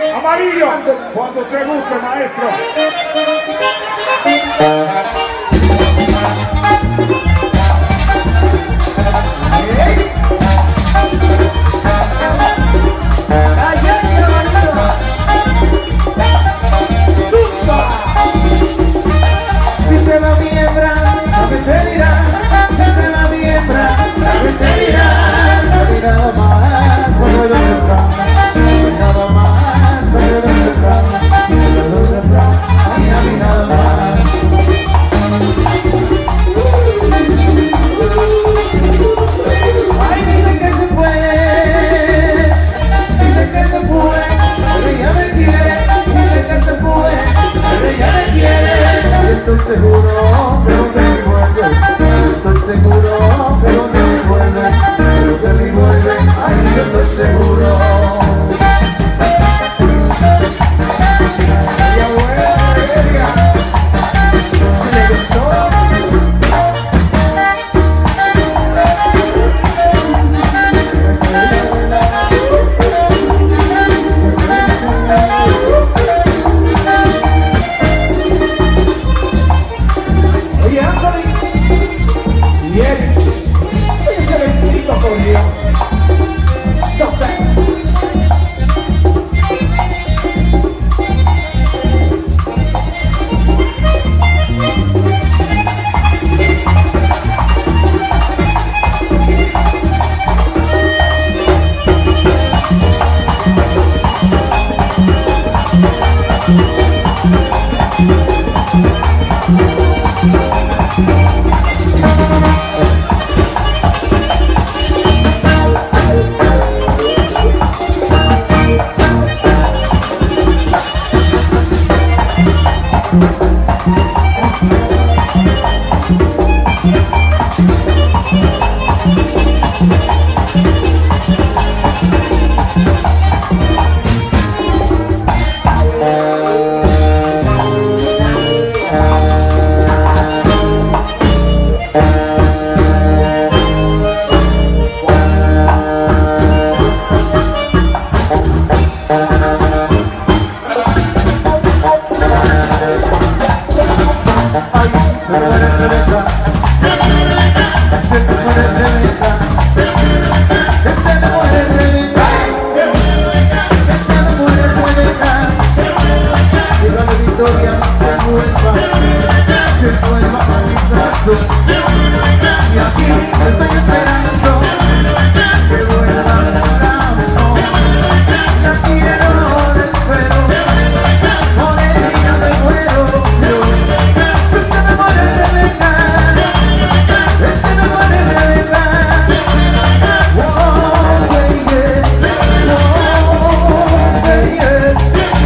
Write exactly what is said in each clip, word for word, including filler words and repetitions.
Amarillo, cuando te guste, maestro. Si se va mi hembra, la que te dirá. Si se va mi hembra, la que te dirá. No hay nada más, cuando yo sembrar. No hay nada más, cuando yo sembrar. Cuando yo sembrar, ay, a mí nada más. Ay, dice que se puede, dice que se fue, pero ella me quiere. Dice que se fue, pero ella me quiere. Estoy seguro, pero que me vuelve. Estoy seguro, pero que me vuelve. Pero que me vuelve, ay, yo estoy seguro. Y abuela, Valeria, si le gustó. Oye, Anthony y Eric, oye, ese vestidito por Dios. Dos pesos. Y aquí estoy esperando que vuelva la mejor. La quiero, la espero, con ella me muero. Este me muere de verdad, este me muere de verdad. Oh, baby, oh, baby.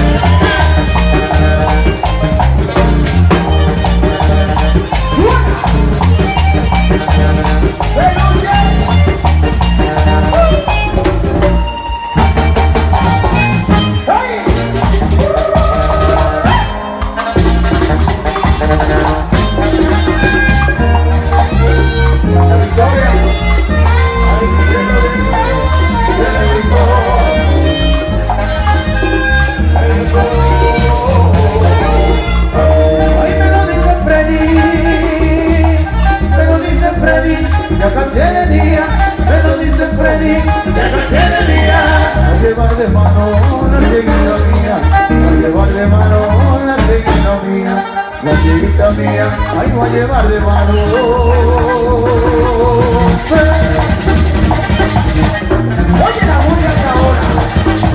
Ya casi de día, me lo dice Freddy, ya casi de día. A llevar de mano la chiquita mía, a llevar de mano la chiquita mía, la chiquita mía, ay, voy a llevar de mano. Oye la música ahora.